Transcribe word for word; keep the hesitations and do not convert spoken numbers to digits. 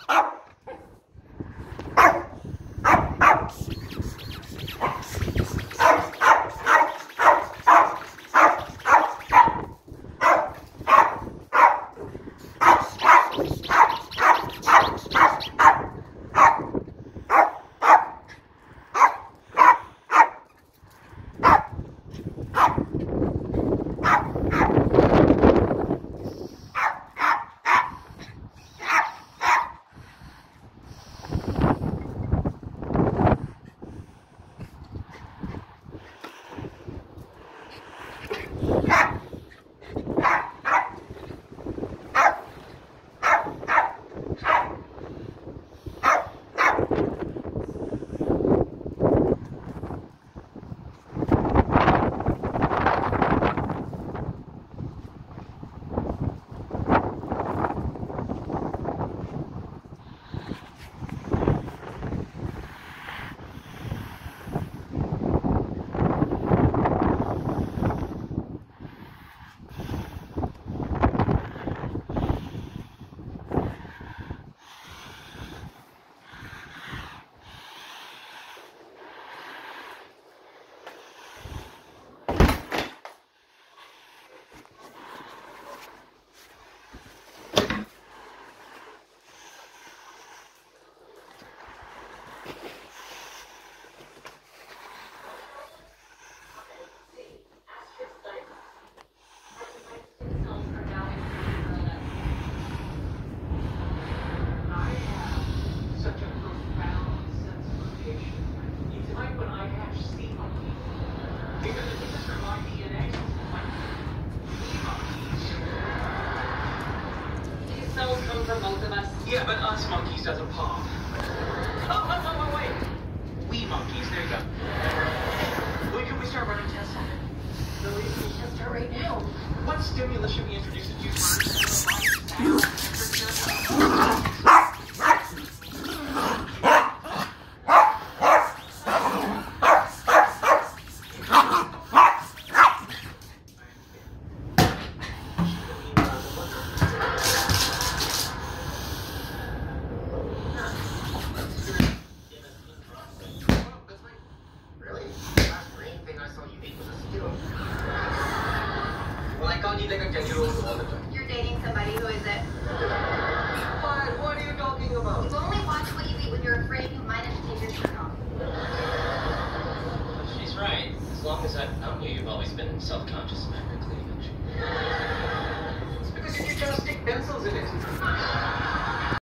Yeah, but us monkeys doesn't pop. Oh, oh, oh, oh, wait. We monkeys, there you go. When can we start running tests on it? Really, we can start right now. What stimulus should we introduce it to first? You're dating somebody, who is it? What? What are you talking about? You only watch what you eat when you're afraid you might have to take your shirt off. She's right. As long as I've known you, you've always been self-conscious about your cleavage. It's because you just